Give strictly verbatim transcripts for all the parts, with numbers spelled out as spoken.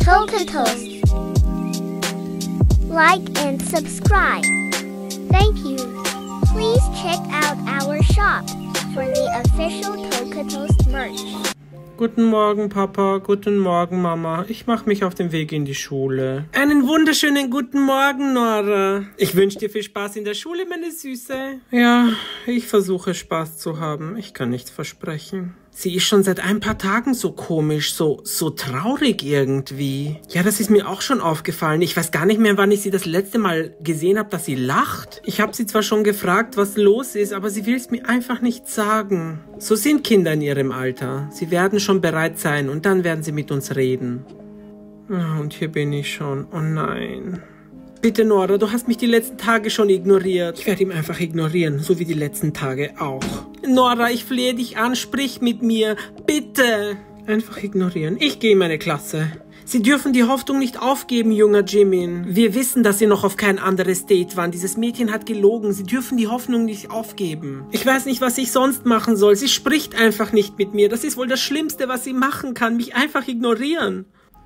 Toast. Like and subscribe. Thank you. Please check out our shop for the official Toast merch. Guten Morgen, Papa. Guten Morgen, Mama. Ich mache mich auf den Weg in die Schule. Einen wunderschönen guten Morgen, Nora. Ich wünsche dir viel Spaß in der Schule, meine Süße. Ja, ich versuche Spaß zu haben. Ich kann nichts versprechen. Sie ist schon seit ein paar Tagen so komisch, so, so traurig irgendwie. Ja, das ist mir auch schon aufgefallen. Ich weiß gar nicht mehr, wann ich sie das letzte Mal gesehen habe, dass sie lacht. Ich habe sie zwar schon gefragt, was los ist, aber sie will es mir einfach nicht sagen. So sind Kinder in ihrem Alter. Sie werden schon bereit sein und dann werden sie mit uns reden. Und hier bin ich schon. Oh nein. Bitte, Nora, du hast mich die letzten Tage schon ignoriert. Ich werde ihn einfach ignorieren, so wie die letzten Tage auch. Nora, ich flehe dich an, sprich mit mir. Bitte. Einfach ignorieren. Ich gehe in meine Klasse. Sie dürfen die Hoffnung nicht aufgeben, junger Jimin. Wir wissen, dass Sie noch auf kein anderes Date waren. Dieses Mädchen hat gelogen. Sie dürfen die Hoffnung nicht aufgeben. Ich weiß nicht, was ich sonst machen soll. Sie spricht einfach nicht mit mir. Das ist wohl das Schlimmste, was sie machen kann. Mich einfach ignorieren.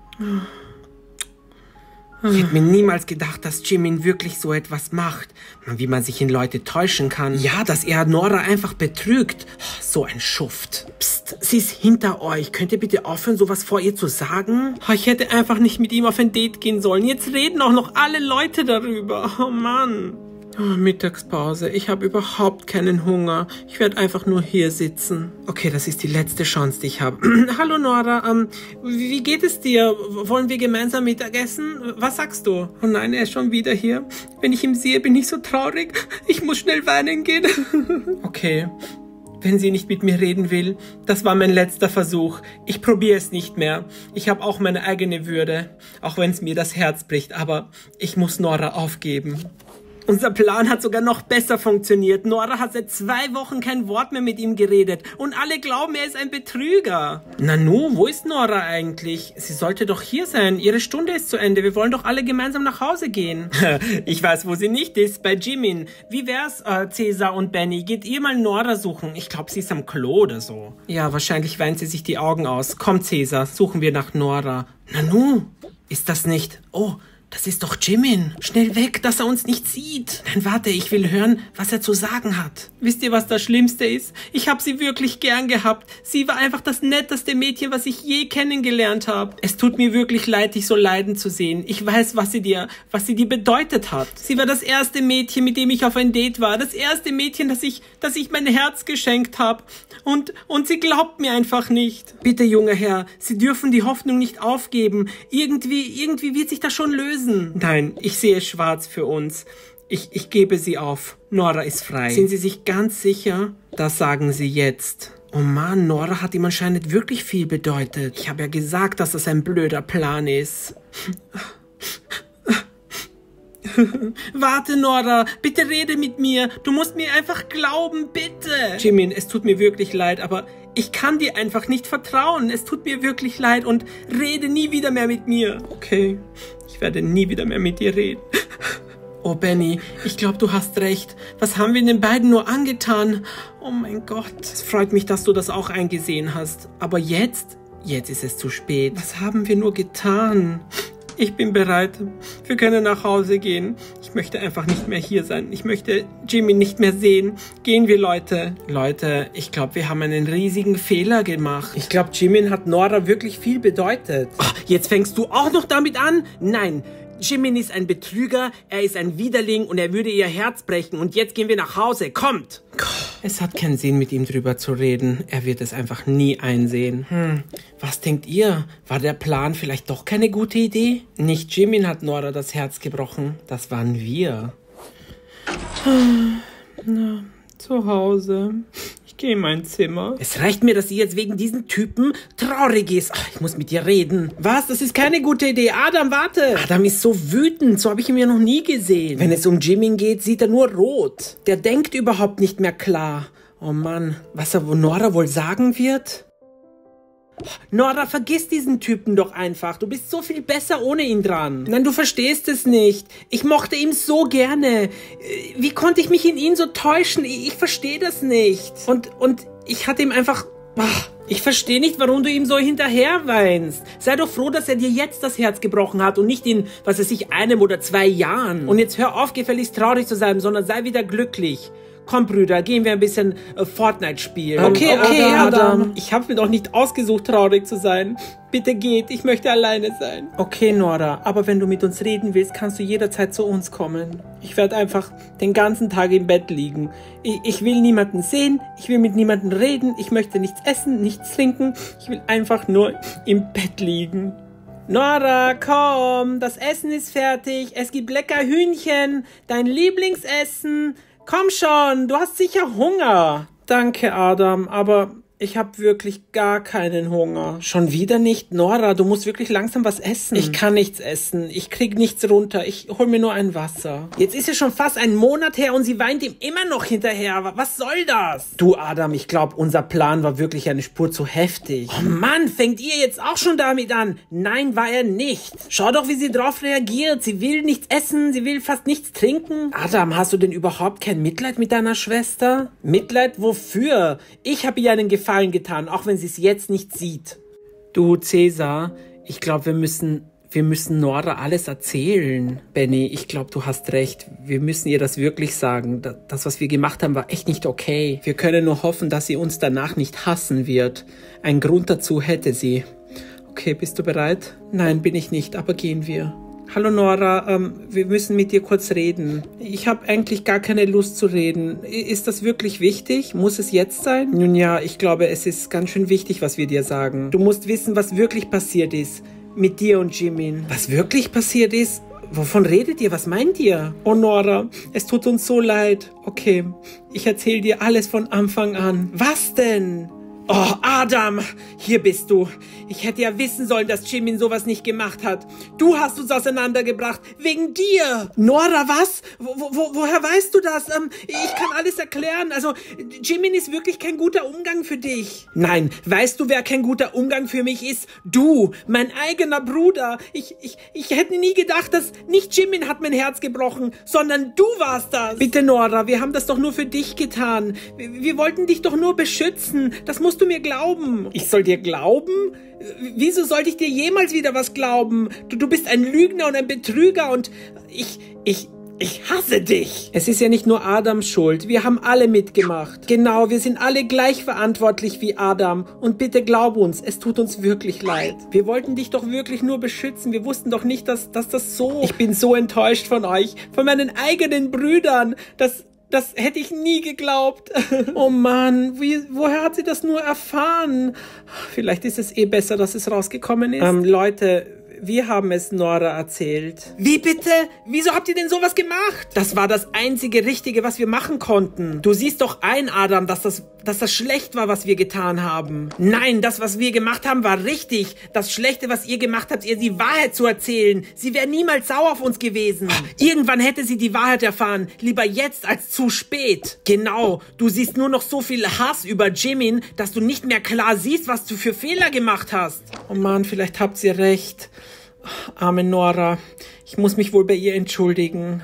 Ich hätte mir niemals gedacht, dass Jimin wirklich so etwas macht. Wie man sich in Leute täuschen kann. Ja, dass er Nora einfach betrügt. So ein Schuft. Psst, sie ist hinter euch. Könnt ihr bitte aufhören, sowas vor ihr zu sagen? Ich hätte einfach nicht mit ihm auf ein Date gehen sollen. Jetzt reden auch noch alle Leute darüber. Oh Mann. Oh, Mittagspause. Ich habe überhaupt keinen Hunger. Ich werde einfach nur hier sitzen. Okay, das ist die letzte Chance, die ich habe. Hallo Nora, ähm, wie geht es dir? Wollen wir gemeinsam Mittagessen? Was sagst du? Oh nein, er ist schon wieder hier. Wenn ich ihn sehe, bin ich so traurig. Ich muss schnell weinen gehen. Okay. Wenn sie nicht mit mir reden will, das war mein letzter Versuch. Ich probiere es nicht mehr. Ich habe auch meine eigene Würde. Auch wenn es mir das Herz bricht. Aber ich muss Nora aufgeben. Unser Plan hat sogar noch besser funktioniert. Nora hat seit zwei Wochen kein Wort mehr mit ihm geredet. Und alle glauben, er ist ein Betrüger. Nanu, wo ist Nora eigentlich? Sie sollte doch hier sein. Ihre Stunde ist zu Ende. Wir wollen doch alle gemeinsam nach Hause gehen. Ich weiß, wo sie nicht ist. Bei Jimin. Wie wär's, äh, Cäsar und Benny? Geht ihr mal Nora suchen? Ich glaube, sie ist am Klo oder so. Ja, wahrscheinlich weint sie sich die Augen aus. Komm, Cäsar, suchen wir nach Nora. Nanu, ist das nicht... Oh... Das ist doch Jimin. Schnell weg, dass er uns nicht sieht. Nein, warte, ich will hören, was er zu sagen hat. Wisst ihr, was das Schlimmste ist? Ich habe sie wirklich gern gehabt. Sie war einfach das netteste Mädchen, was ich je kennengelernt habe. Es tut mir wirklich leid, dich so leiden zu sehen. Ich weiß, was sie dir, was sie dir bedeutet hat. Sie war das erste Mädchen, mit dem ich auf ein Date war. Das erste Mädchen, das ich, das ich mein Herz geschenkt habe. Und, und sie glaubt mir einfach nicht. Bitte, junger Herr, Sie dürfen die Hoffnung nicht aufgeben. Irgendwie, irgendwie wird sich das schon lösen. Nein, ich sehe schwarz für uns. Ich, ich gebe sie auf. Nora ist frei. Sind Sie sich ganz sicher? Das sagen Sie jetzt. Oh Mann, Nora hat ihm anscheinend wirklich viel bedeutet. Ich habe ja gesagt, dass das ein blöder Plan ist. Warte, Nora, bitte rede mit mir. Du musst mir einfach glauben, bitte. Jimin, es tut mir wirklich leid, aber ich kann dir einfach nicht vertrauen. Es tut mir wirklich leid und rede nie wieder mehr mit mir. Okay, ich werde nie wieder mehr mit dir reden. Oh, Benny, ich glaube, du hast recht. Was haben wir den beiden nur angetan? Oh mein Gott. Es freut mich, dass du das auch eingesehen hast. Aber jetzt, jetzt ist es zu spät. Was haben wir nur getan? Ich bin bereit. Wir können nach Hause gehen. Ich möchte einfach nicht mehr hier sein. Ich möchte Jimin nicht mehr sehen. Gehen wir, Leute. Leute, ich glaube, wir haben einen riesigen Fehler gemacht. Ich glaube, Jimin hat Nora wirklich viel bedeutet. Oh, jetzt fängst du auch noch damit an? Nein. Jimin ist ein Betrüger, er ist ein Widerling und er würde ihr Herz brechen. Und jetzt gehen wir nach Hause. Kommt! Es hat keinen Sinn, mit ihm drüber zu reden. Er wird es einfach nie einsehen. Hm, was denkt ihr? War der Plan vielleicht doch keine gute Idee? Nicht Jimin hat Nora das Herz gebrochen. Das waren wir. Na, zu Hause. Ich gehe in mein Zimmer. Es reicht mir, dass sie jetzt wegen diesen Typen traurig ist. Ach, ich muss mit ihr reden. Was? Das ist keine gute Idee. Adam, warte. Adam ist so wütend. So habe ich ihn ja noch nie gesehen. Wenn es um Jimin geht, sieht er nur rot. Der denkt überhaupt nicht mehr klar. Oh Mann, was er Nora wohl sagen wird? Nora, vergiss diesen Typen doch einfach. Du bist so viel besser ohne ihn dran. Nein, du verstehst es nicht. Ich mochte ihn so gerne. Wie konnte ich mich in ihn so täuschen? Ich, ich verstehe das nicht. Und, und ich hatte ihm einfach... Ach, Ich verstehe nicht, warum du ihm so hinterher weinst. Sei doch froh, dass er dir jetzt das Herz gebrochen hat und nicht in, was weiß ich, einem oder zwei Jahren. Und jetzt hör auf, gefälligst traurig zu sein, sondern sei wieder glücklich. Komm, Brüder, gehen wir ein bisschen äh, Fortnite spielen. Okay, okay, Adam. Adam. Ich habe mir doch nicht ausgesucht, traurig zu sein. Bitte geht, ich möchte alleine sein. Okay, Nora, aber wenn du mit uns reden willst, kannst du jederzeit zu uns kommen. Ich werde einfach den ganzen Tag im Bett liegen. Ich, ich will niemanden sehen, ich will mit niemandem reden, ich möchte nichts essen, nichts trinken. Ich will einfach nur im Bett liegen. Nora, komm, das Essen ist fertig. Es gibt lecker Hühnchen, dein Lieblingsessen. Komm schon, du hast sicher Hunger. Danke, Adam, aber ich habe wirklich gar keinen Hunger. Schon wieder nicht? Nora, du musst wirklich langsam was essen. Ich kann nichts essen. Ich krieg nichts runter. Ich hol mir nur ein Wasser. Jetzt ist es schon fast ein Monat her und sie weint ihm immer noch hinterher. Was soll das? Du, Adam, ich glaube, unser Plan war wirklich eine Spur zu heftig. Oh Mann, fängt ihr jetzt auch schon damit an? Nein, war er nicht. Schau doch, wie sie drauf reagiert. Sie will nichts essen, sie will fast nichts trinken. Adam, hast du denn überhaupt kein Mitleid mit deiner Schwester? Mitleid wofür? Ich habe ihr einen Gefallen getan, auch wenn sie es jetzt nicht sieht. Du, Cäsar, ich glaube, wir müssen, wir müssen Nora alles erzählen. Benny, ich glaube, du hast recht. Wir müssen ihr das wirklich sagen. Das, was wir gemacht haben, war echt nicht okay. Wir können nur hoffen, dass sie uns danach nicht hassen wird. Einen Grund dazu hätte sie. Okay, bist du bereit? Nein, bin ich nicht, aber gehen wir. Hallo Nora, ähm, wir müssen mit dir kurz reden. Ich habe eigentlich gar keine Lust zu reden. Ist das wirklich wichtig? Muss es jetzt sein? Nun ja, ich glaube, es ist ganz schön wichtig, was wir dir sagen. Du musst wissen, was wirklich passiert ist. Mit dir und Jimin. Was wirklich passiert ist? Wovon redet ihr? Was meint ihr? Oh Nora, es tut uns so leid. Okay, ich erzähle dir alles von Anfang an. Was denn? Oh, Adam, hier bist du. Ich hätte ja wissen sollen, dass Jimin sowas nicht gemacht hat. Du hast uns auseinandergebracht, wegen dir. Nora, was? Wo, wo, woher weißt du das? Ähm, ich kann alles erklären. Also, Jimin ist wirklich kein guter Umgang für dich. Nein, weißt du, wer kein guter Umgang für mich ist? Du, mein eigener Bruder. Ich, ich, ich hätte nie gedacht, dass nicht Jimin hat mein Herz gebrochen, sondern du warst das. Bitte, Nora, wir haben das doch nur für dich getan. Wir, wir wollten dich doch nur beschützen. Das musst du mir glauben. Ich soll dir glauben? Wieso sollte ich dir jemals wieder was glauben? Du, du bist ein Lügner und ein Betrüger und ich, ich, ich hasse dich. Es ist ja nicht nur Adams Schuld. Wir haben alle mitgemacht. Genau, wir sind alle gleich verantwortlich wie Adam. Und bitte glaub uns, es tut uns wirklich leid. Wir wollten dich doch wirklich nur beschützen. Wir wussten doch nicht, dass, dass das so... Ich bin so enttäuscht von euch, von meinen eigenen Brüdern, dass... Das hätte ich nie geglaubt. Oh Mann, wie, woher hat sie das nur erfahren? Vielleicht ist es eh besser, dass es rausgekommen ist. Ähm, Leute, wir haben es Nora erzählt. Wie bitte? Wieso habt ihr denn sowas gemacht? Das war das einzige Richtige, was wir machen konnten. Du siehst doch ein, Adam, dass das, dass das schlecht war, was wir getan haben. Nein, das, was wir gemacht haben, war richtig. Das Schlechte, was ihr gemacht habt, ihr die Wahrheit zu erzählen. Sie wäre niemals sauer auf uns gewesen. Irgendwann hätte sie die Wahrheit erfahren. Lieber jetzt als zu spät. Genau, du siehst nur noch so viel Hass über Jimin, dass du nicht mehr klar siehst, was du für Fehler gemacht hast. Oh Mann, vielleicht habt ihr recht. Arme Nora, ich muss mich wohl bei ihr entschuldigen.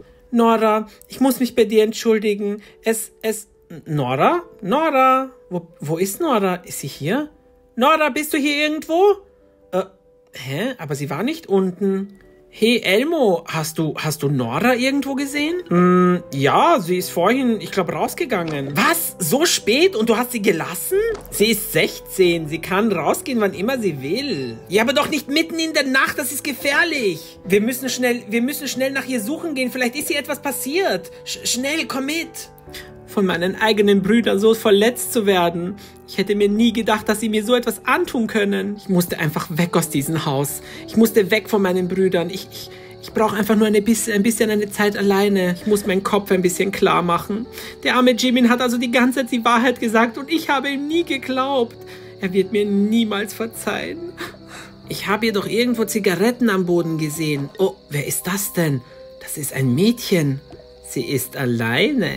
Nora, ich muss mich bei dir entschuldigen. Es, es... Nora? Nora? Wo, wo ist Nora? Ist sie hier? Nora, bist du hier irgendwo? Äh, hä? Aber sie war nicht unten. Hey Elmo, hast du, hast du Nora irgendwo gesehen? Mm, ja, sie ist vorhin, ich glaube, rausgegangen. Was? So spät und du hast sie gelassen? Sie ist sechzehn, sie kann rausgehen, wann immer sie will. Ja, aber doch nicht mitten in der Nacht, das ist gefährlich. Wir müssen schnell, wir müssen schnell nach ihr suchen gehen, vielleicht ist ihr etwas passiert. Sch- schnell, komm mit. Von meinen eigenen Brüdern so verletzt zu werden. Ich hätte mir nie gedacht, dass sie mir so etwas antun können. Ich musste einfach weg aus diesem Haus. Ich musste weg von meinen Brüdern. Ich, ich, ich brauche einfach nur eine bisschen, ein bisschen eine Zeit alleine. Ich muss meinen Kopf ein bisschen klar machen. Der arme Jimin hat also die ganze Zeit die Wahrheit gesagt und ich habe ihm nie geglaubt. Er wird mir niemals verzeihen. Ich habe hier doch irgendwo Zigaretten am Boden gesehen. Oh, wer ist das denn? Das ist ein Mädchen. Sie ist alleine.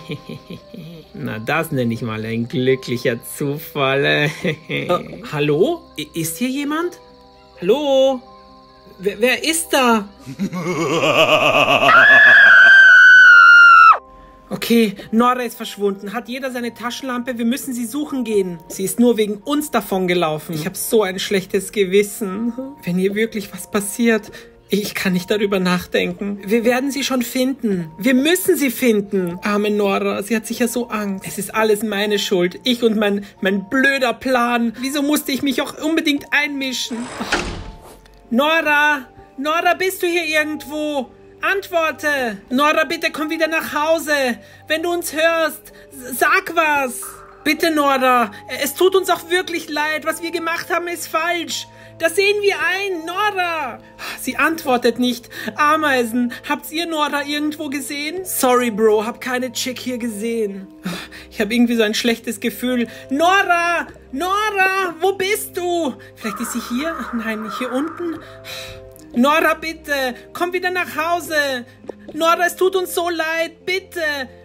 Na, das nenne ich mal ein glücklicher Zufall. äh, hallo? Ist hier jemand? Hallo? Wer, wer ist da? Okay, Nora ist verschwunden. Hat jeder seine Taschenlampe? Wir müssen sie suchen gehen. Sie ist nur wegen uns davongelaufen. Ich habe so ein schlechtes Gewissen. Wenn hier wirklich was passiert, ich kann nicht darüber nachdenken. Wir werden sie schon finden. Wir müssen sie finden. Arme Nora, sie hat sicher so Angst. Es ist alles meine Schuld. Ich und mein, mein blöder Plan. Wieso musste ich mich auch unbedingt einmischen? Nora, Nora, bist du hier irgendwo? Antworte! Nora, bitte komm wieder nach Hause. Wenn du uns hörst, sag was. Bitte, Nora. Es tut uns auch wirklich leid. Was wir gemacht haben, ist falsch. Das sehen wir ein, Nora. Sie antwortet nicht. Ameisen, habt ihr Nora irgendwo gesehen? Sorry, Bro, hab keine Chick hier gesehen. Ich habe irgendwie so ein schlechtes Gefühl. Nora! Nora, wo bist du? Vielleicht ist sie hier? Nein, hier unten. Nora, bitte, komm wieder nach Hause. Nora, es tut uns so leid, bitte.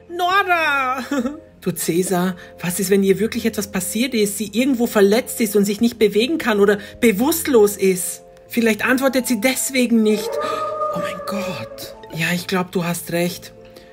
Nora. Du Cäsar, was ist, wenn ihr wirklich etwas passiert ist, sie irgendwo verletzt ist und sich nicht bewegen kann oder bewusstlos ist? Vielleicht antwortet sie deswegen nicht. Oh mein Gott. Ja, ich glaube, du hast recht.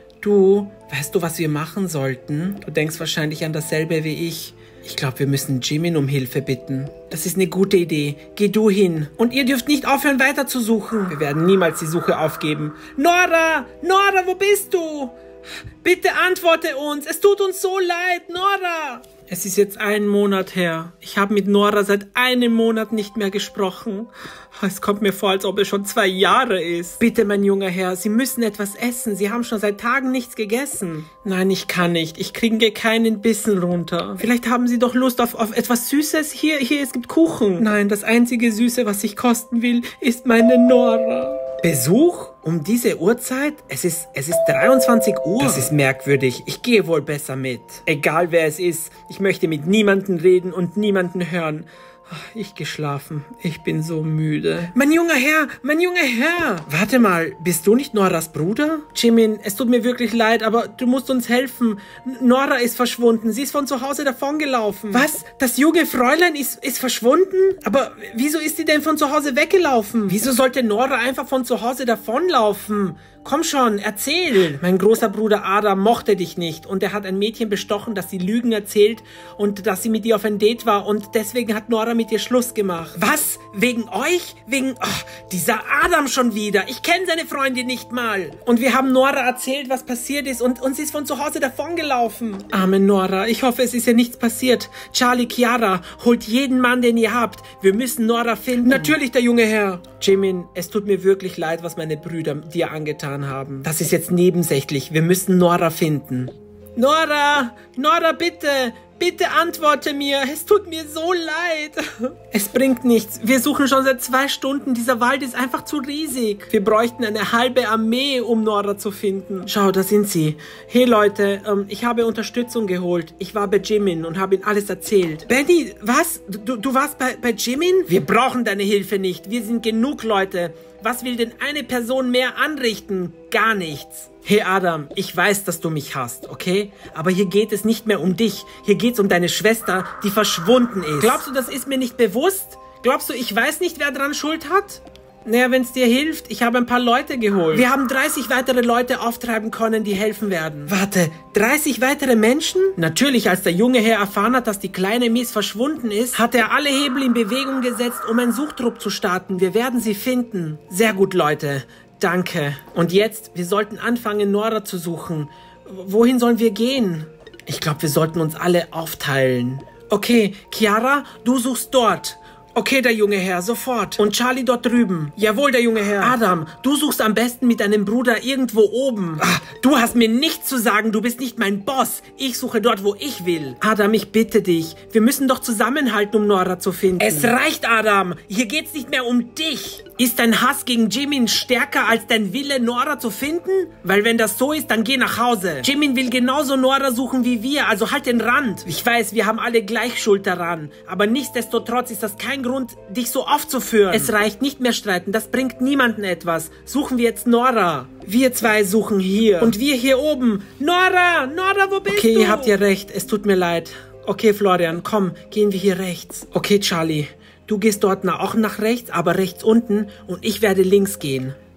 Du, weißt du, was wir machen sollten? Du denkst wahrscheinlich an dasselbe wie ich. Ich glaube, wir müssen Jimin um Hilfe bitten. Das ist eine gute Idee. Geh du hin. Und ihr dürft nicht aufhören, weiter zu suchen. Wir werden niemals die Suche aufgeben. Nora! Nora, wo bist du? Bitte antworte uns. Es tut uns so leid, Nora! Es ist jetzt ein Monat her. Ich habe mit Nora seit einem Monat nicht mehr gesprochen. Es kommt mir vor, als ob es schon zwei Jahre ist. Bitte, mein junger Herr, Sie müssen etwas essen. Sie haben schon seit Tagen nichts gegessen. Nein, ich kann nicht. Ich kriege keinen Bissen runter. Vielleicht haben Sie doch Lust auf, auf etwas Süßes? Hier, hier, es gibt Kuchen. Nein, das einzige Süße, was ich kosten will, ist meine Nora. Besuch? Um diese Uhrzeit? Es ist, es ist dreiundzwanzig Uhr. Das ist merkwürdig. Ich gehe wohl besser mit. Egal wer es ist. Ich möchte mit niemandem reden und niemanden hören. Ich geschlafen. Ich bin so müde. Mein junger Herr, mein junger Herr. Warte mal, bist du nicht Noras Bruder? Jimin, es tut mir wirklich leid, aber du musst uns helfen. Nora ist verschwunden. Sie ist von zu Hause davongelaufen. Was? Das junge Fräulein ist, ist verschwunden? Aber wieso ist sie denn von zu Hause weggelaufen? Wieso sollte Nora einfach von zu Hause davonlaufen? Komm schon, erzähl. Mein großer Bruder Adam mochte dich nicht und er hat ein Mädchen bestochen, das sie Lügen erzählt und dass sie mit dir auf ein Date war und deswegen hat Nora mit dir Schluss gemacht. Was? Wegen euch? Wegen... Oh, dieser Adam schon wieder. Ich kenne seine Freundin nicht mal. Und wir haben Nora erzählt, was passiert ist und, und sie ist von zu Hause davongelaufen. Arme Nora, ich hoffe, es ist ihr nichts passiert. Charlie, Chiara, holt jeden Mann, den ihr habt. Wir müssen Nora finden. Natürlich, der junge Herr. Jimin, es tut mir wirklich leid, was meine Brüder dir angetan haben. Das ist jetzt nebensächlich. Wir müssen Nora finden. Nora! Nora, bitte! Bitte antworte mir. Es tut mir so leid. Es bringt nichts. Wir suchen schon seit zwei Stunden. Dieser Wald ist einfach zu riesig. Wir bräuchten eine halbe Armee, um Nora zu finden. Schau, da sind sie. Hey Leute, ähm, ich habe Unterstützung geholt. Ich war bei Jimin und habe ihm alles erzählt. Benny, was? Du, du warst bei, bei Jimin? Wir brauchen deine Hilfe nicht. Wir sind genug Leute. Was will denn eine Person mehr anrichten? Gar nichts. Hey Adam, ich weiß, dass du mich hasst, okay? Aber hier geht es nicht mehr um dich. Hier geht es um deine Schwester, die verschwunden ist. Glaubst du, das ist mir nicht bewusst? Glaubst du, ich weiß nicht, wer daran Schuld hat? Naja, wenn es dir hilft, ich habe ein paar Leute geholt. Wir haben dreißig weitere Leute auftreiben können, die helfen werden. Warte, dreißig weitere Menschen? Natürlich, als der junge Herr erfahren hat, dass die kleine Miss verschwunden ist, hat er alle Hebel in Bewegung gesetzt, um einen Suchtrupp zu starten. Wir werden sie finden. Sehr gut, Leute. Danke. Und jetzt, wir sollten anfangen, Nora zu suchen. Wohin sollen wir gehen? Ich glaube, wir sollten uns alle aufteilen. Okay, Chiara, du suchst dort. Okay, der junge Herr, sofort. Und Charlie dort drüben. Jawohl, der junge Herr. Adam, du suchst am besten mit deinem Bruder irgendwo oben. Ah, du hast mir nichts zu sagen, du bist nicht mein Boss. Ich suche dort, wo ich will. Adam, ich bitte dich. Wir müssen doch zusammenhalten, um Nora zu finden. Es reicht, Adam. Hier geht's nicht mehr um dich. Ist dein Hass gegen Jimin stärker als dein Wille, Nora zu finden? Weil wenn das so ist, dann geh nach Hause. Jimin will genauso Nora suchen wie wir, also halt den Rand. Ich weiß, wir haben alle gleich Schuld daran. Aber nichtsdestotrotz ist das kein Grund, dich so aufzuführen. Es reicht, nicht mehr streiten, das bringt niemanden etwas. Suchen wir jetzt Nora. Wir zwei suchen hier. Und wir hier oben. Nora! Nora, wo bist okay, du? Okay, ihr habt ja recht, es tut mir leid. Okay, Florian, komm, gehen wir hier rechts. Okay, Charlie. Du gehst dort auch nach rechts, aber rechts unten und ich werde links gehen.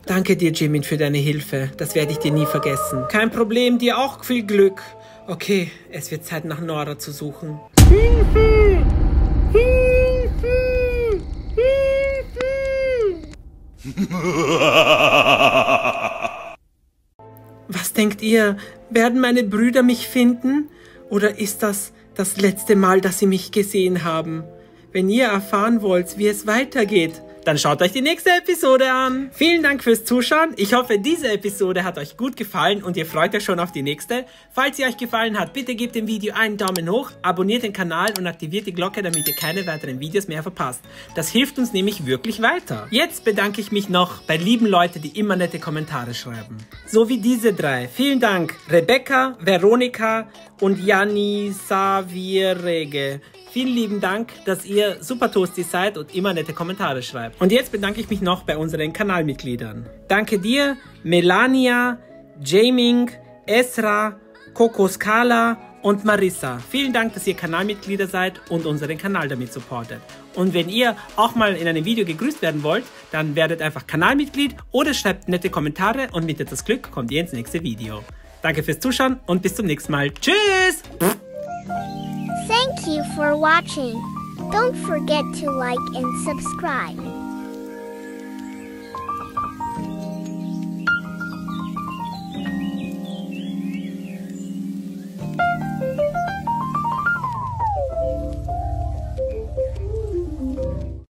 Danke dir, Jimin, für deine Hilfe. Das werde ich dir nie vergessen. Kein Problem, dir auch viel Glück. Okay, es wird Zeit, nach Nora zu suchen. Hilfe! Hilfe! Hilfe! Was denkt ihr? Werden meine Brüder mich finden? Oder ist das das letzte Mal, dass sie mich gesehen haben? Wenn ihr erfahren wollt, wie es weitergeht, dann schaut euch die nächste Episode an. Vielen Dank fürs Zuschauen. Ich hoffe, diese Episode hat euch gut gefallen und ihr freut euch schon auf die nächste. Falls sie euch gefallen hat, bitte gebt dem Video einen Daumen hoch, abonniert den Kanal und aktiviert die Glocke, damit ihr keine weiteren Videos mehr verpasst. Das hilft uns nämlich wirklich weiter. Jetzt bedanke ich mich noch bei lieben Leuten, die immer nette Kommentare schreiben. So wie diese drei. Vielen Dank Rebecca, Veronika und Janni Savierege. Vielen lieben Dank, dass ihr super toasty seid und immer nette Kommentare schreibt. Und jetzt bedanke ich mich noch bei unseren Kanalmitgliedern. Danke dir, Melania, Jaming, Esra, Kokoskala und Marissa. Vielen Dank, dass ihr Kanalmitglieder seid und unseren Kanal damit supportet. Und wenn ihr auch mal in einem Video gegrüßt werden wollt, dann werdet einfach Kanalmitglied oder schreibt nette Kommentare und mit etwas Glück kommt ihr ins nächste Video. Danke fürs Zuschauen und bis zum nächsten Mal. Tschüss! Thank you for watching. Don't forget to like and subscribe.